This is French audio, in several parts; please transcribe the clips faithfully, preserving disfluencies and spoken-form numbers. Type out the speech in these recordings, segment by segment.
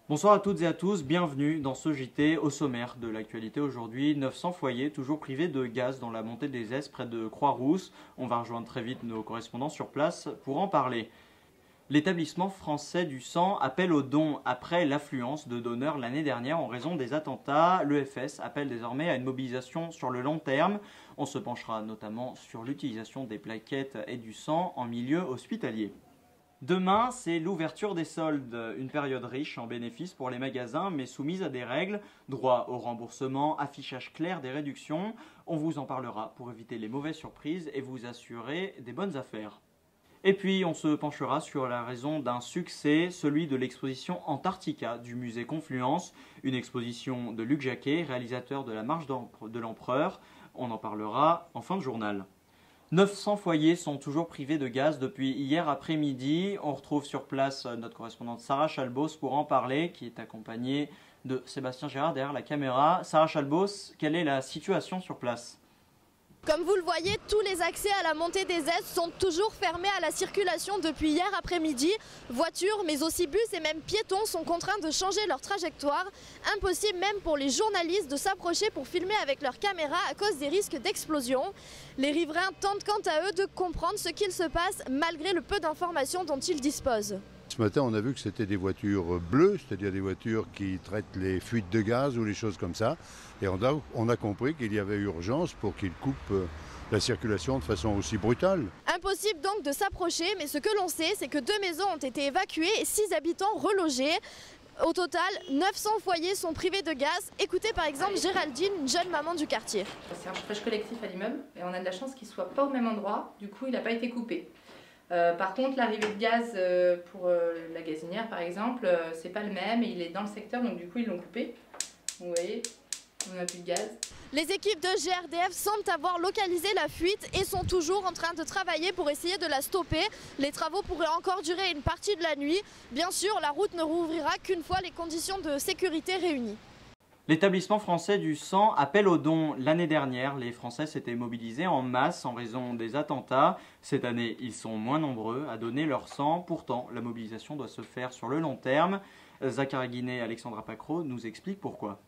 Bonsoir à toutes et à tous, bienvenue dans ce J T. Au sommaire de l'actualité aujourd'hui, neuf cents foyers toujours privés de gaz dans la montée des Aises près de Croix-Rousse. On va rejoindre très vite nos correspondants sur place pour en parler. L'établissement français du sang appelle aux dons après l'affluence de donneurs l'année dernière en raison des attentats. L'E F S appelle désormais à une mobilisation sur le long terme. On se penchera notamment sur l'utilisation des plaquettes et du sang en milieu hospitalier. Demain, c'est l'ouverture des soldes, une période riche en bénéfices pour les magasins, mais soumise à des règles, droit au remboursement, affichage clair des réductions. On vous en parlera pour éviter les mauvaises surprises et vous assurer des bonnes affaires. Et puis, on se penchera sur la raison d'un succès, celui de l'exposition Antarctica du musée Confluence, une exposition de Luc Jacquet, réalisateur de La Marche de l'Empereur. On en parlera en fin de journal. neuf cents foyers sont toujours privés de gaz depuis hier après-midi. On retrouve sur place notre correspondante Sarah Chalbos pour en parler, qui est accompagnée de Sébastien Gérard derrière la caméra. Sarah Chalbos, quelle est la situation sur place ? Comme vous le voyez, tous les accès à la montée des Aises sont toujours fermés à la circulation depuis hier après-midi. Voitures, mais aussi bus et même piétons sont contraints de changer leur trajectoire. Impossible même pour les journalistes de s'approcher pour filmer avec leur caméra à cause des risques d'explosion. Les riverains tentent quant à eux de comprendre ce qu'il se passe malgré le peu d'informations dont ils disposent. Ce matin, on a vu que c'était des voitures bleues, c'est-à-dire des voitures qui traitent les fuites de gaz ou les choses comme ça. Et on a, on a compris qu'il y avait urgence pour qu'ils coupent la circulation de façon aussi brutale. Impossible donc de s'approcher, mais ce que l'on sait, c'est que deux maisons ont été évacuées et six habitants relogés. Au total, neuf cents foyers sont privés de gaz. Écoutez par exemple Géraldine, une jeune maman du quartier. C'est un chauffage collectif à l'immeuble et on a de la chance qu'il ne soit pas au même endroit, du coup il n'a pas été coupé. Euh, par contre, l'arrivée de gaz euh, pour euh, la gazinière, par exemple, euh, c'est pas le même et il est dans le secteur, donc du coup ils l'ont coupé. Vous voyez, on n'a plus de gaz. Les équipes de G R D F semblent avoir localisé la fuite et sont toujours en train de travailler pour essayer de la stopper. Les travaux pourraient encore durer une partie de la nuit. Bien sûr, la route ne rouvrira qu'une fois les conditions de sécurité réunies. L'établissement français du sang appelle aux dons. L'année dernière, les Français s'étaient mobilisés en masse en raison des attentats. Cette année, ils sont moins nombreux à donner leur sang. Pourtant, la mobilisation doit se faire sur le long terme. Zachary Guinet et Alexandra Pacro nous expliquent pourquoi.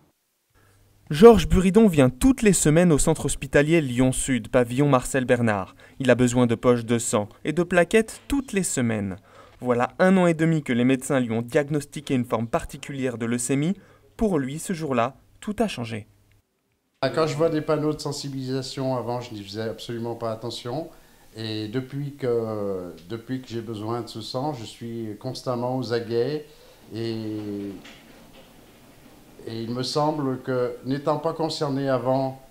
Georges Buridon vient toutes les semaines au centre hospitalier Lyon-Sud, pavillon Marcel Bernard. Il a besoin de poches de sang et de plaquettes toutes les semaines. Voilà un an et demi que les médecins lui ont diagnostiqué une forme particulière de leucémie. Pour lui, ce jour-là, tout a changé. Quand je vois des panneaux de sensibilisation, avant, je n'y faisais absolument pas attention. Et depuis que, depuis que j'ai besoin de ce sang, je suis constamment aux aguets. Et, et il me semble que, n'étant pas concerné avant,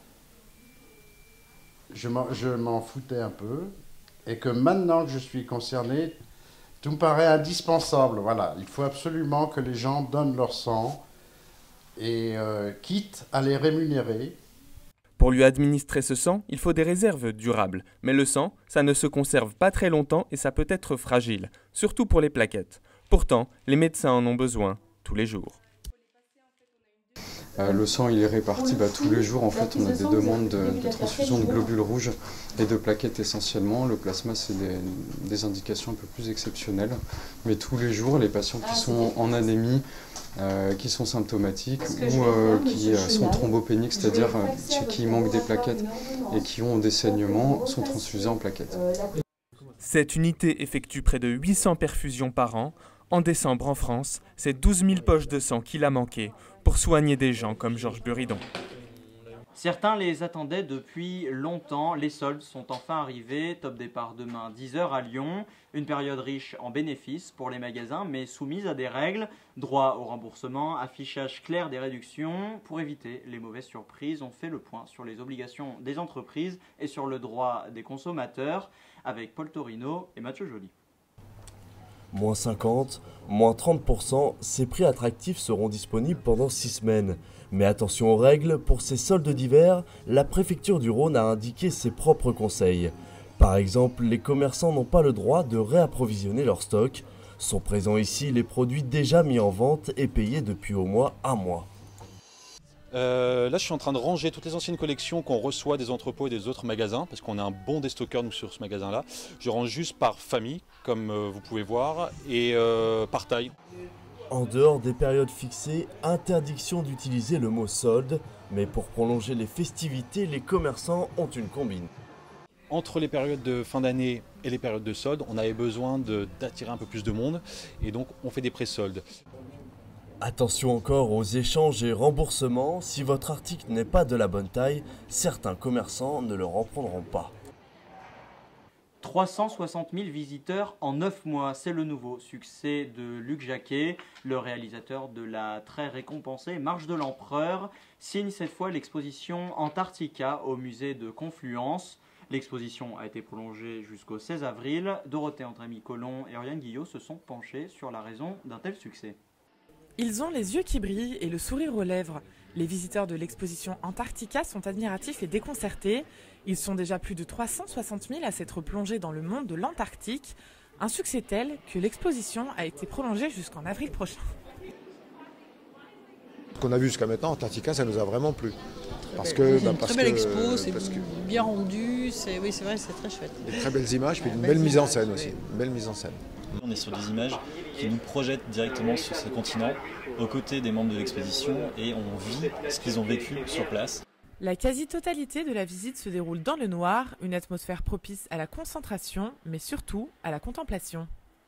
je m'en foutais un peu. Et que maintenant que je suis concerné, tout me paraît indispensable. Voilà, il faut absolument que les gens donnent leur sang. Et euh, quitte à les rémunérer. Pour lui administrer ce sang, il faut des réserves durables. Mais le sang, ça ne se conserve pas très longtemps et ça peut être fragile, surtout pour les plaquettes. Pourtant, les médecins en ont besoin tous les jours. Euh, le sang il est réparti bah, tous les jours. En fait, on a des demandes de, de transfusion de globules rouges et de plaquettes essentiellement. Le plasma, c'est des, des indications un peu plus exceptionnelles. Mais tous les jours, les patients qui sont en anémie, euh, qui sont symptomatiques ou euh, qui euh, sont thrombopéniques, c'est-à-dire euh, chez qui il manque des plaquettes et qui ont des saignements, sont transfusés en plaquettes. Cette unité effectue près de huit cents perfusions par an. En décembre, en France, c'est douze mille poches de sang qu'il a manqué pour soigner des gens comme Georges Buridon. Certains les attendaient depuis longtemps. Les soldes sont enfin arrivés. Top départ demain dix heures à Lyon. Une période riche en bénéfices pour les magasins, mais soumise à des règles. Droit au remboursement, affichage clair des réductions. Pour éviter les mauvaises surprises, on fait le point sur les obligations des entreprises et sur le droit des consommateurs avec Paul Torino et Mathieu Joly. Moins cinquante, moins trente pour cent, ces prix attractifs seront disponibles pendant six semaines. Mais attention aux règles, pour ces soldes d'hiver, la préfecture du Rhône a indiqué ses propres conseils. Par exemple, les commerçants n'ont pas le droit de réapprovisionner leur stock. Sont présents ici les produits déjà mis en vente et payés depuis au moins un mois. Euh, là, je suis en train de ranger toutes les anciennes collections qu'on reçoit des entrepôts et des autres magasins, parce qu'on a un bon déstockeur nous sur ce magasin-là. Je range juste par famille, comme euh, vous pouvez voir, et euh, par taille. En dehors des périodes fixées, interdiction d'utiliser le mot solde, mais pour prolonger les festivités, les commerçants ont une combine. Entre les périodes de fin d'année et les périodes de solde, on avait besoin d'attirer un peu plus de monde et donc on fait des pré-soldes. Attention encore aux échanges et remboursements, si votre article n'est pas de la bonne taille, certains commerçants ne le reprendront pas. trois cent soixante mille visiteurs en neuf mois, c'est le nouveau succès de Luc Jacquet, le réalisateur de la très récompensée Marche de l'Empereur, signe cette fois l'exposition Antarctica au musée de Confluence. L'exposition a été prolongée jusqu'au seize avril. Dorothée André-Micolon et Oriane Guillot se sont penchés sur la raison d'un tel succès. Ils ont les yeux qui brillent et le sourire aux lèvres. Les visiteurs de l'exposition Antarctica sont admiratifs et déconcertés. Ils sont déjà plus de trois cent soixante mille à s'être plongés dans le monde de l'Antarctique. Un succès tel que l'exposition a été prolongée jusqu'en avril prochain. Ce qu'on a vu jusqu'à maintenant, Antarctica, ça nous a vraiment plu. Parce que, c'est bah, une parce très belle que, expo, c'est que... bien rendu, c'est, oui c'est vrai, c'est très chouette. Des très belles images, puis une belle mise en scène aussi, une belle mise en scène. On est sur des images qui nous projettent directement sur ce continent, aux côtés des membres de l'expédition, et on vit ce qu'ils ont vécu sur place. La quasi-totalité de la visite se déroule dans le noir, une atmosphère propice à la concentration, mais surtout à la contemplation.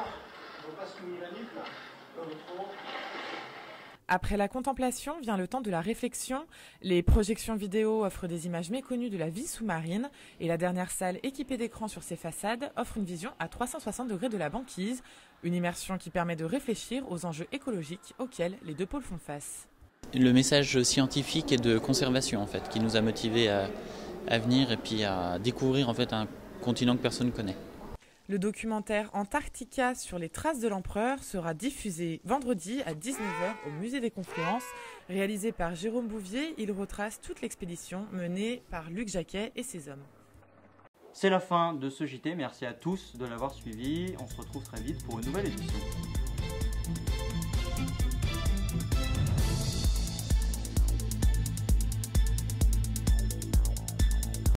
Après la contemplation vient le temps de la réflexion. Les projections vidéo offrent des images méconnues de la vie sous-marine et la dernière salle équipée d'écrans sur ses façades offre une vision à trois cent soixante degrés de la banquise, une immersion qui permet de réfléchir aux enjeux écologiques auxquels les deux pôles font face. Le message scientifique et de conservation en fait, qui nous a motivés à, à venir et puis à découvrir en fait un continent que personne ne connaît. Le documentaire Antarctica sur les traces de l'empereur sera diffusé vendredi à dix-neuf heures au musée des Confluences. Réalisé par Jérôme Bouvier, il retrace toute l'expédition menée par Luc Jacquet et ses hommes. C'est la fin de ce J T, merci à tous de l'avoir suivi, on se retrouve très vite pour une nouvelle édition.